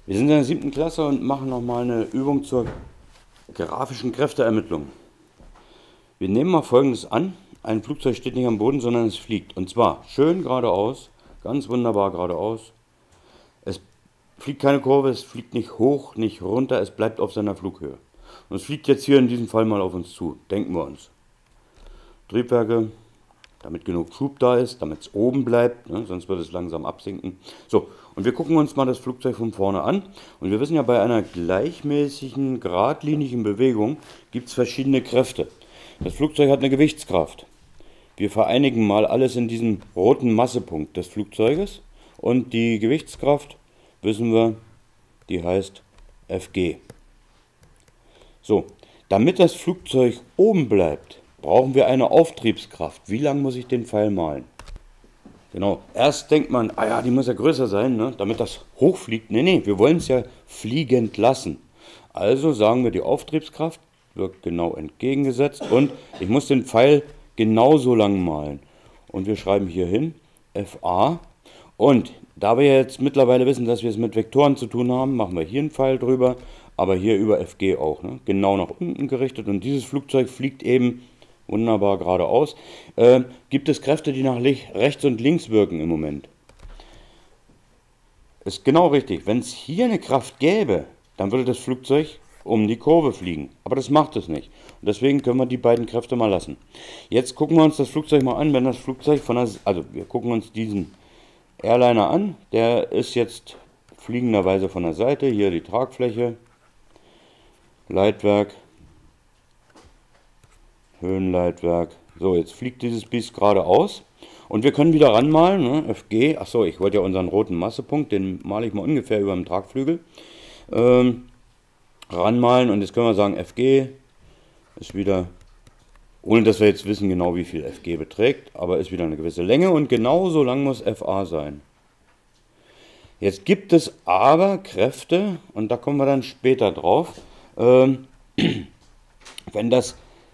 Wir sind in der 7. Klasse und machen nochmal eine Übung zur grafischen Kräfteermittlung. Wir nehmen mal Folgendes an. Ein Flugzeug steht nicht am Boden, sondern es fliegt. Und zwar schön geradeaus, ganz wunderbar geradeaus. Es fliegt keine Kurve, es fliegt nicht hoch, nicht runter, es bleibt auf seiner Flughöhe. Und es fliegt jetzt hier in diesem Fall mal auf uns zu, denken wir uns. Triebwerke, damit genug Schub da ist, damit es oben bleibt, ne, sonst wird es langsam absinken. So, und wir gucken uns mal das Flugzeug von vorne an. Und wir wissen ja, bei einer gleichmäßigen, geradlinigen Bewegung gibt es verschiedene Kräfte. Das Flugzeug hat eine Gewichtskraft. Wir vereinigen mal alles in diesem roten Massepunkt des Flugzeuges. Und die Gewichtskraft, wissen wir, die heißt Fg. So, damit das Flugzeug oben bleibt, brauchen wir eine Auftriebskraft. Wie lang muss ich den Pfeil malen? Genau, erst denkt man, ah ja, die muss ja größer sein, ne, damit das hochfliegt. Nee, wir wollen es ja fliegend lassen. Also sagen wir, die Auftriebskraft wirkt genau entgegengesetzt und ich muss den Pfeil genauso lang malen. Und wir schreiben hier hin Fa. Und da wir jetzt mittlerweile wissen, dass wir es mit Vektoren zu tun haben, machen wir hier einen Pfeil drüber, aber hier über Fg auch, ne, genau nach unten gerichtet. Und dieses Flugzeug fliegt eben wunderbar geradeaus. Gibt es Kräfte, die nach rechts und links wirken im Moment? Ist genau richtig. Wenn es hier eine Kraft gäbe, dann würde das Flugzeug um die Kurve fliegen. Aber das macht es nicht. Und deswegen können wir die beiden Kräfte mal lassen. Jetzt gucken wir uns das Flugzeug mal an. Wenn das Flugzeug wir gucken uns diesen Airliner an. Der ist jetzt fliegenderweise von der Seite. Hier die Tragfläche, Leitwerk, Höhenleitwerk. So, jetzt fliegt dieses Biest geradeaus. Und wir können wieder ranmalen, ne? Fg. Achso, ich wollte ja unseren roten Massepunkt, den male ich mal ungefähr über dem Tragflügel. Ranmalen und jetzt können wir sagen, Fg ist wieder, ohne dass wir jetzt wissen genau wie viel Fg beträgt, aber ist wieder eine gewisse Länge und genauso lang muss Fa sein. Jetzt gibt es aber Kräfte, und da kommen wir dann später drauf, wenn das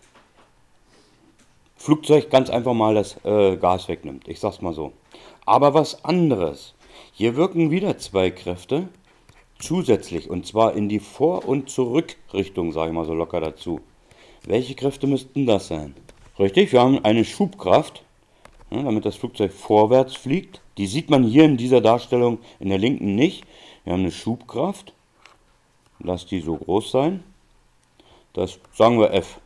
Flugzeug ganz einfach mal das Gas wegnimmt. Ich sag's mal so. Aber was anderes. Hier wirken wieder zwei Kräfte zusätzlich, und zwar in die Vor- und Zurückrichtung, sage ich mal so locker dazu. Welche Kräfte müssten das sein? Richtig, wir haben eine Schubkraft, ja, damit das Flugzeug vorwärts fliegt. Die sieht man hier in dieser Darstellung in der linken nicht. Wir haben eine Schubkraft. Lass die so groß sein. Das sagen wir F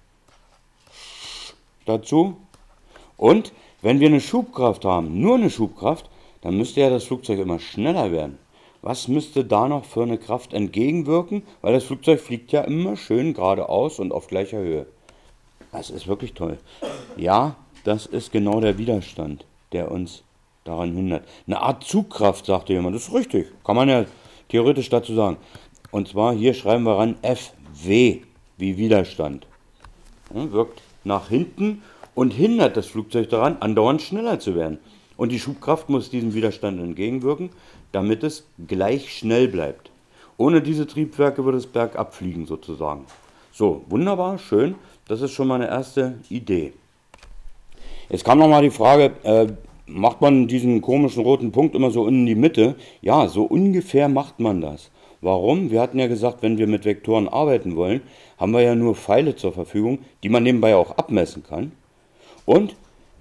dazu. Und wenn wir eine Schubkraft haben, nur eine Schubkraft, dann müsste ja das Flugzeug immer schneller werden. Was müsste da noch für eine Kraft entgegenwirken? Weil das Flugzeug fliegt ja immer schön geradeaus und auf gleicher Höhe. Das ist wirklich toll. Ja, das ist genau der Widerstand, der uns daran hindert. Eine Art Zugkraft, sagte jemand. Das ist richtig. Kann man ja theoretisch dazu sagen. Und zwar hier schreiben wir ran Fw wie Widerstand. Ja, wirkt nach hinten und hindert das Flugzeug daran, andauernd schneller zu werden. Und die Schubkraft muss diesem Widerstand entgegenwirken, damit es gleich schnell bleibt. Ohne diese Triebwerke würde es bergab fliegen sozusagen. So, wunderbar, schön. Das ist schon mal eine erste Idee. Jetzt kam nochmal die Frage, macht man diesen komischen roten Punkt immer so in die Mitte? Ja, so ungefähr macht man das. Warum? Wir hatten ja gesagt, wenn wir mit Vektoren arbeiten wollen, haben wir ja nur Pfeile zur Verfügung, die man nebenbei auch abmessen kann. Und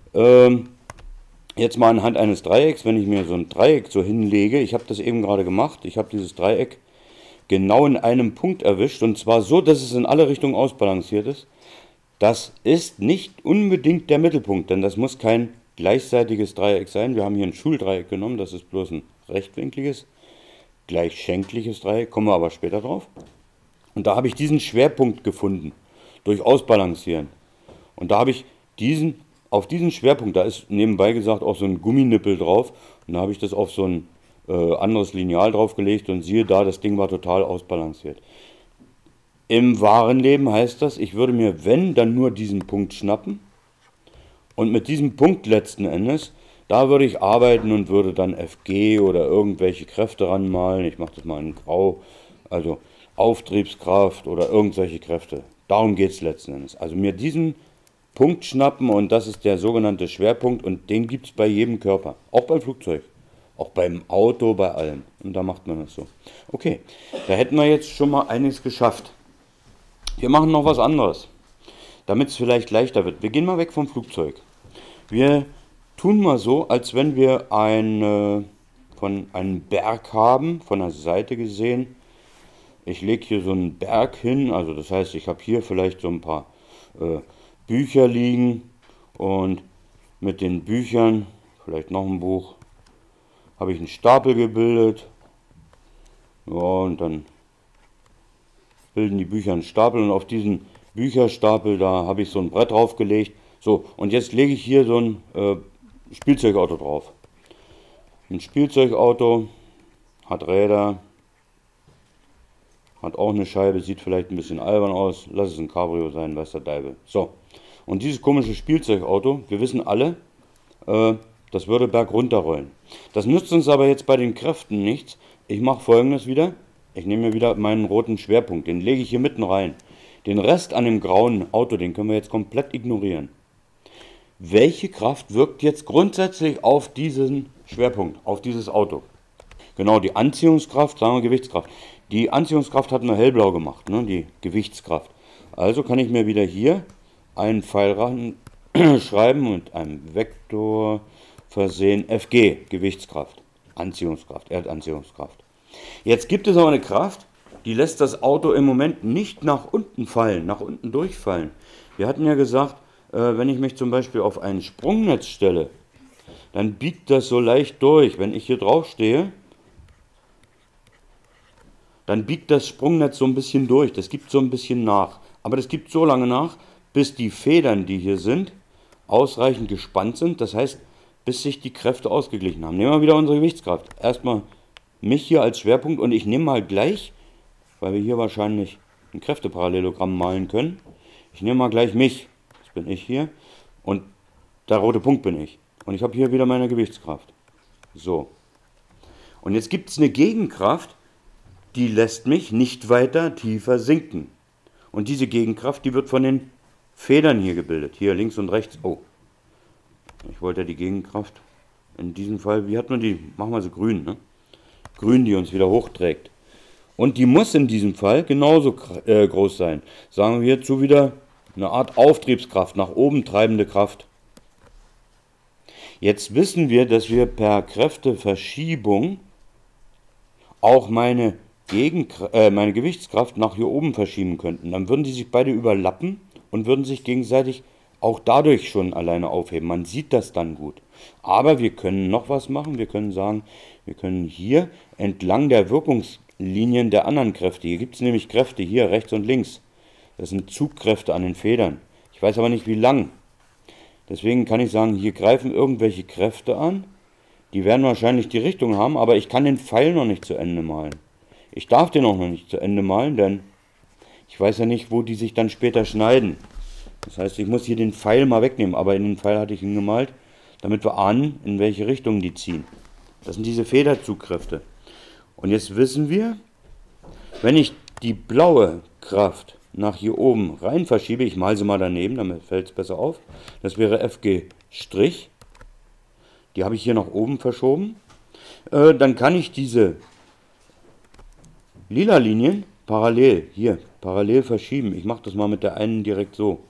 jetzt mal anhand eines Dreiecks, wenn ich mir so ein Dreieck so hinlege, ich habe das eben gerade gemacht, ich habe dieses Dreieck genau in einem Punkt erwischt, und zwar so, dass es in alle Richtungen ausbalanciert ist. Das ist nicht unbedingt der Mittelpunkt, denn das muss kein gleichseitiges Dreieck sein. Wir haben hier ein Schuldreieck genommen, das ist bloß ein rechtwinkliges, gleichschenkliches Dreieck, kommen wir aber später drauf. Und da habe ich diesen Schwerpunkt gefunden, durch Ausbalancieren. Und da habe ich auf diesen Schwerpunkt, da ist nebenbei gesagt auch so ein Gumminippel drauf, und da habe ich das auf so ein anderes Lineal draufgelegt und siehe da, das Ding war total ausbalanciert. Im wahren Leben heißt das, ich würde mir, wenn, dann nur diesen Punkt schnappen und mit diesem Punkt letzten Endes, da würde ich arbeiten und würde dann Fg oder irgendwelche Kräfte ranmalen. Ich mache das mal in Grau, also Auftriebskraft oder irgendwelche Kräfte. Darum geht es letzten Endes. Also mir diesen Punkt schnappen, und das ist der sogenannte Schwerpunkt, und den gibt es bei jedem Körper, auch beim Flugzeug. Auch beim Auto, bei allem. Und da macht man das so. Okay, da hätten wir jetzt schon mal einiges geschafft. Wir machen noch was anderes, damit es vielleicht leichter wird. Wir gehen mal weg vom Flugzeug. Wir tun mal so, als wenn wir von einem Berg haben, von der Seite gesehen. Ich lege hier so einen Berg hin, also das heißt, ich habe hier vielleicht so ein paar Bücher liegen und mit den Büchern, vielleicht noch ein Buch, habe ich einen Stapel gebildet. Ja, und dann bilden die Bücher einen Stapel und auf diesen Bücherstapel, da habe ich so ein Brett draufgelegt. So, und jetzt lege ich hier so ein Spielzeugauto drauf. Ein Spielzeugauto hat Räder, hat auch eine Scheibe, sieht vielleicht ein bisschen albern aus. Lass es ein Cabrio sein, weiß der Deibel. So, und dieses komische Spielzeugauto, wir wissen alle, das würde bergunter rollen. Das nützt uns aber jetzt bei den Kräften nichts. Ich mache Folgendes wieder. Ich nehme mir wieder meinen roten Schwerpunkt, den lege ich hier mitten rein. Den Rest an dem grauen Auto, den können wir jetzt komplett ignorieren. Welche Kraft wirkt jetzt grundsätzlich auf diesen Schwerpunkt, auf dieses Auto? Genau, die Anziehungskraft, sagen wir Gewichtskraft. Die Anziehungskraft hat wir hellblau gemacht, ne, die Gewichtskraft. Also kann ich mir wieder hier einen Pfeil ran schreiben und einem Vektor versehen. FG, Gewichtskraft, Anziehungskraft, Erdanziehungskraft. Jetzt gibt es aber eine Kraft, die lässt das Auto im Moment nicht nach unten fallen, nach unten durchfallen. Wir hatten ja gesagt, wenn ich mich zum Beispiel auf ein Sprungnetz stelle, dann biegt das so leicht durch. Wenn ich hier drauf stehe, dann biegt das Sprungnetz so ein bisschen durch. Das gibt so ein bisschen nach. Aber das gibt so lange nach, bis die Federn, die hier sind, ausreichend gespannt sind. Das heißt, bis sich die Kräfte ausgeglichen haben. Nehmen wir wieder unsere Gewichtskraft. Erstmal mich hier als Schwerpunkt und ich nehme mal gleich, weil wir hier wahrscheinlich ein Kräfteparallelogramm malen können, ich nehme mal gleich mich. Das bin ich hier und der rote Punkt bin ich. Und ich habe hier wieder meine Gewichtskraft. So. Und jetzt gibt es eine Gegenkraft, die lässt mich nicht weiter tiefer sinken. Und diese Gegenkraft, die wird von den Federn hier gebildet. Hier links und rechts. Oh, ich wollte ja die Gegenkraft. In diesem Fall, wie hat man die? Machen wir sie grün, ne? Grün, die uns wieder hochträgt. Und die muss in diesem Fall genauso groß sein. Sagen wir hierzu wieder eine Art Auftriebskraft, nach oben treibende Kraft. Jetzt wissen wir, dass wir per Kräfteverschiebung auch meine Gewichtskraft nach hier oben verschieben könnten. Dann würden die sich beide überlappen und würden sich gegenseitig auch dadurch schon alleine aufheben. Man sieht das dann gut. Aber wir können noch was machen. Wir können sagen, wir können hier entlang der Wirkungslinien der anderen Kräfte, hier gibt es nämlich Kräfte, hier rechts und links. Das sind Zugkräfte an den Federn. Ich weiß aber nicht, wie lang. Deswegen kann ich sagen, hier greifen irgendwelche Kräfte an. Die werden wahrscheinlich die Richtung haben, aber ich kann den Pfeil noch nicht zu Ende malen. Ich darf den auch noch nicht zu Ende malen, denn ich weiß ja nicht, wo die sich dann später schneiden. Das heißt, ich muss hier den Pfeil mal wegnehmen, aber in den Pfeil hatte ich ihn gemalt, damit wir ahnen, in welche Richtung die ziehen. Das sind diese Federzugkräfte. Und jetzt wissen wir, wenn ich die blaue Kraft nach hier oben rein verschiebe, ich male sie mal daneben, damit fällt es besser auf, das wäre FG', die habe ich hier nach oben verschoben, dann kann ich diese lila Linien parallel verschieben. Ich mache das mal mit der einen direkt so.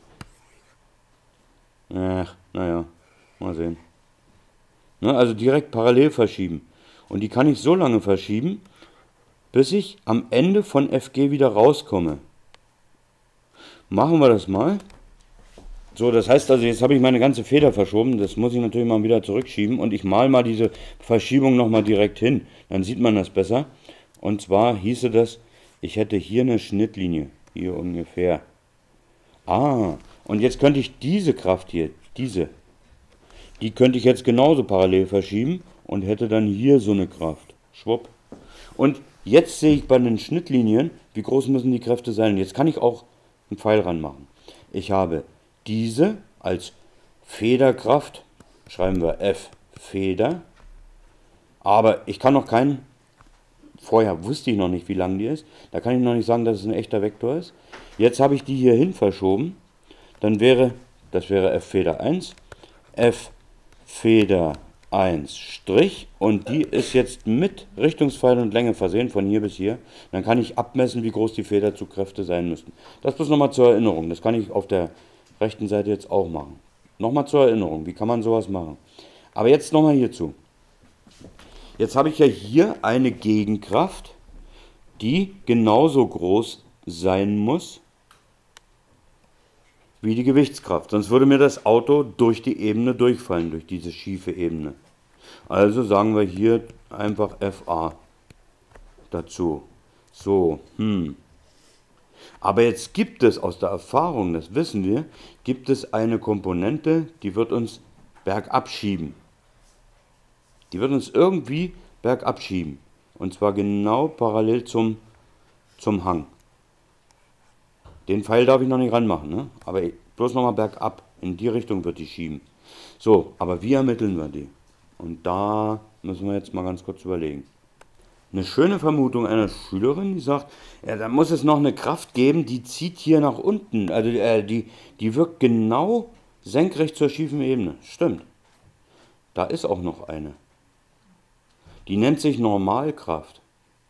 Ach, naja, mal sehen. Ne, also direkt parallel verschieben. Und die kann ich so lange verschieben, bis ich am Ende von FG wieder rauskomme. Machen wir das mal. So, das heißt also, jetzt habe ich meine ganze Feder verschoben. Das muss ich natürlich mal wieder zurückschieben. Und ich male mal diese Verschiebung nochmal direkt hin. Dann sieht man das besser. Und zwar hieße das, ich hätte hier eine Schnittlinie. Hier ungefähr. Ah, und jetzt könnte ich diese Kraft hier, die könnte ich jetzt genauso parallel verschieben und hätte dann hier so eine Kraft. Schwupp. Und jetzt sehe ich bei den Schnittlinien, wie groß müssen die Kräfte sein. Jetzt kann ich auch einen Pfeil ranmachen. Ich habe diese als Federkraft, schreiben wir F Feder, aber ich kann noch keinen, vorher wusste ich noch nicht, wie lang die ist, da kann ich noch nicht sagen, dass es ein echter Vektor ist. Jetzt habe ich die hier hin verschoben, dann wäre, das wäre F Feder 1, F Feder 1 Strich und die ist jetzt mit Richtungspfeil und Länge versehen, von hier bis hier. Dann kann ich abmessen, wie groß die Federzugkräfte sein müssten. Das bloß nochmal zur Erinnerung. Das kann ich auf der rechten Seite jetzt auch machen. Nochmal zur Erinnerung, wie kann man sowas machen? Aber jetzt nochmal hierzu. Jetzt habe ich ja hier eine Gegenkraft, die genauso groß sein muss wie die Gewichtskraft. Sonst würde mir das Auto durch die Ebene durchfallen, durch diese schiefe Ebene. Also sagen wir hier einfach FA dazu. So, Aber jetzt gibt es aus der Erfahrung, das wissen wir, gibt es eine Komponente, die wird uns bergab schieben. Die wird uns irgendwie bergab schieben. Und zwar genau parallel zum Hang. Den Pfeil darf ich noch nicht ranmachen, ne? Aber bloß nochmal bergab. In die Richtung wird die schieben. So, aber wie ermitteln wir die? Und da müssen wir jetzt mal ganz kurz überlegen. Eine schöne Vermutung einer Schülerin, die sagt, ja, da muss es noch eine Kraft geben, die zieht hier nach unten. Also die wirkt genau senkrecht zur schiefen Ebene. Stimmt. Da ist auch noch eine. Die nennt sich Normalkraft.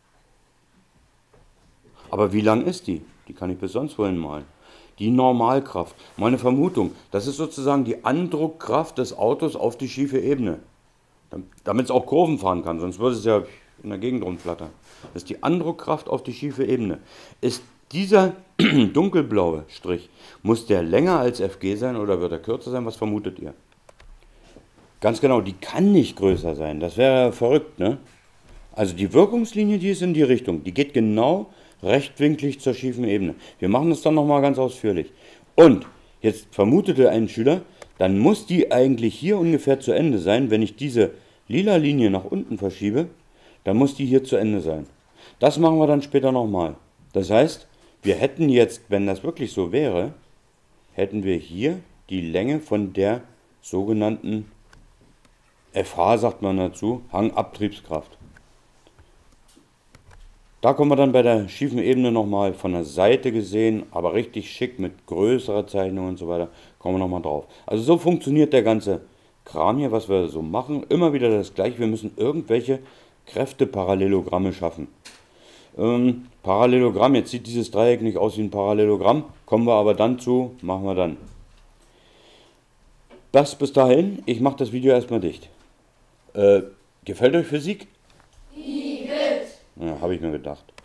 Aber wie lang ist die? Die kann ich bis sonst wohin malen. Die Normalkraft. Meine Vermutung, das ist sozusagen die Andruckkraft des Autos auf die schiefe Ebene. Damit es auch Kurven fahren kann, sonst würde es ja in der Gegend rumflattern. Das ist die Andruckkraft auf die schiefe Ebene. Ist dieser dunkelblaue Strich, muss der länger als FG sein oder wird er kürzer sein? Was vermutet ihr? Ganz genau, die kann nicht größer sein. Das wäre verrückt, ne? Also die Wirkungslinie, die ist in die Richtung. Die geht genau rechtwinklig zur schiefen Ebene. Wir machen das dann nochmal ganz ausführlich. Und jetzt vermutete ein Schüler, dann muss die eigentlich hier ungefähr zu Ende sein. Wenn ich diese lila Linie nach unten verschiebe, dann muss die hier zu Ende sein. Das machen wir dann später nochmal. Das heißt, wir hätten jetzt, wenn das wirklich so wäre, hätten wir hier die Länge von der sogenannten FH, sagt man dazu, Hangabtriebskraft. Da kommen wir dann bei der schiefen Ebene nochmal von der Seite gesehen, aber richtig schick mit größerer Zeichnung und so weiter, kommen wir nochmal drauf. Also so funktioniert der ganze Kram hier, was wir so machen. Immer wieder das gleiche, wir müssen irgendwelche Kräfteparallelogramme schaffen. Parallelogramm, jetzt sieht dieses Dreieck nicht aus wie ein Parallelogramm, kommen wir aber dann zu, machen wir dann. Das bis dahin, ich mache das Video erstmal dicht. Gefällt euch Physik? Ja, habe ich mir gedacht.